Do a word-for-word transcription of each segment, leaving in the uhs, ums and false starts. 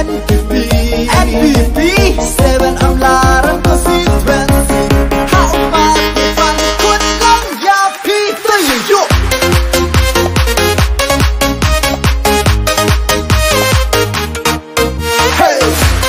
N P P N P P Seven Amlaran constituency How about the fun Kun Lang Yapi Tayo Hey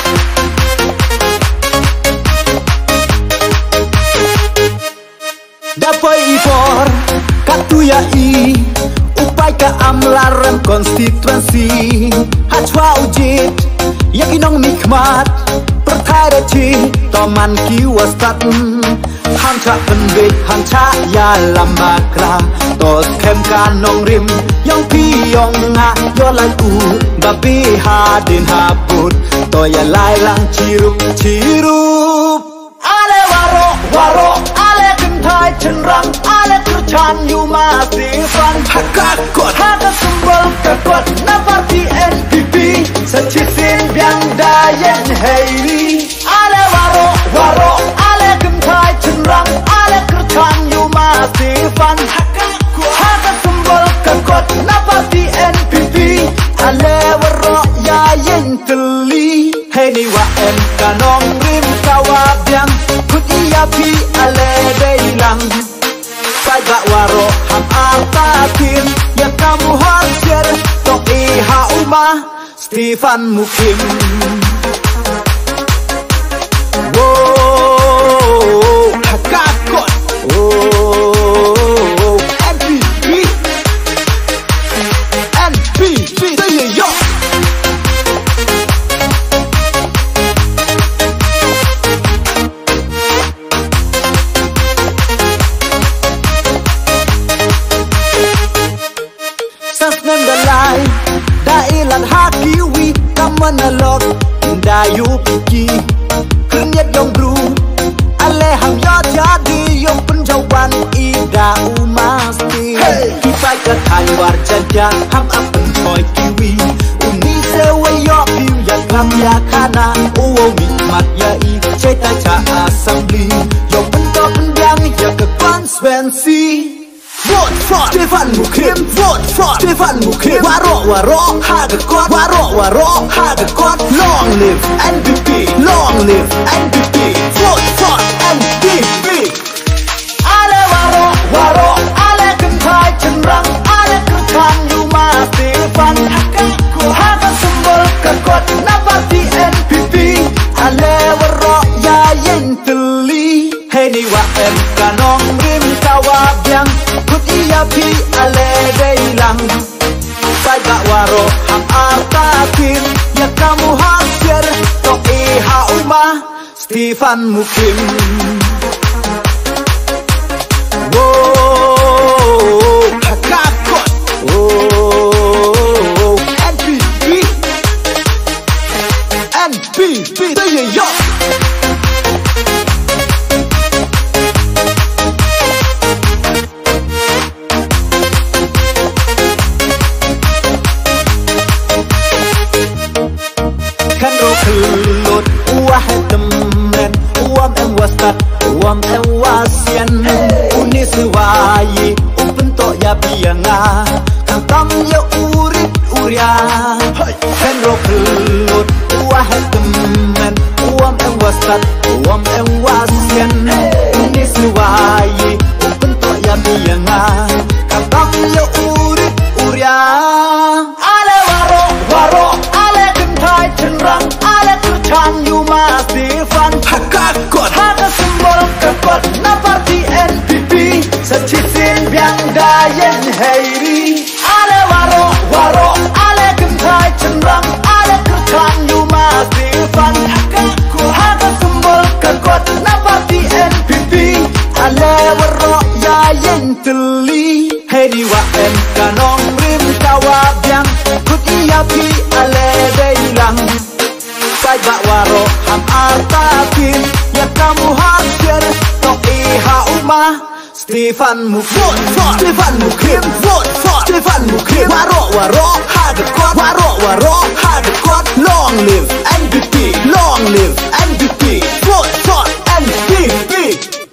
Dapat ipor Katuya i Upai ka amlaran konstituensi Hachwa ujit Yakinong nikmat Pertai ci Toman kiwastat Hanca penbit Hanca ya lambakra Tos kem kanong rim Yang piyong nga Yolai u Babi hadin habut Toya lai lang cirup Cirup Ale waro Waro Ale kentai cenrang Ale kercan yu masifan Hakakot Haka sembel kakot Na parti N P P Sencisin biang dayen heiri Ale waro Waro Ale kentai cenrang Ale kercan yu masifan Hakakot Haka sembel kakot Na parti N P P Ale waro ya yen teli Hei wa em kanong rim kawabyang Yapi ale deilang Saga waro ham artakin Yang kamu hasil Tok iha umah Stefan Mukim Wow Hakakot Oh N P P N P P Tayo Dailan hakiwi kamanalog Dayu piki Kenyat yang bru Aleham ya jadi yang penjauhan Ida umasti Kita ketai warjanja Ham apen koi kiwi Uni sewe yo piu ya kam ya kana Uwo mikmat ya i Ceta ca asambli Yo pento pendiang ya ke konstituensi Vote for Stefan Mukim Vote for Stefan Mukim Waro waro Hagakot Waro waro Hagakot Long live N P P Long live N P P Vote for N P P Ale waro waro Ale kentai cenrang Ale kertan yu masifan Hakakot Haga sembel kakot Na parti N P P Ale waro ya yen teli Hei ni wa em kanong rim kawabyang Yapi ale deilang Saga waro ham artakin Ya kamu hasil Tok iha umah Stefan Mukim Wow Hakakot Oh N P P N P P Tayo Kelut uah temen uam em wasat uam em wasian uni suwayi upentok ya pianga kantang ya urit uria kenro kelut uah temen uam em wasat uam em wasian uni suwayi upentok ya pianga kantang ya urit uria ale waro waro ale kentai cenrang ale kercan yu masifan Hakakot Haga sembol kakot Na parti N P P Sencisin biang dayen heiri Ale waro waro Ale kentai cenrang Ale kercan yu masifan Hakakot Haga sembol kakot Na parti N P P Ale waro ya yen teli Hei di wa em kanong rim kawabyang Kuti yapi ale deilang Saga waro ham artakin Ya kamu hasil Tok iha umah Stefan Mukim Stefan Mukim Vote for Stefan Mukim Waro waro Hagakot Waro waro Hagakot Long live N P P Long live N P P Vote for N P P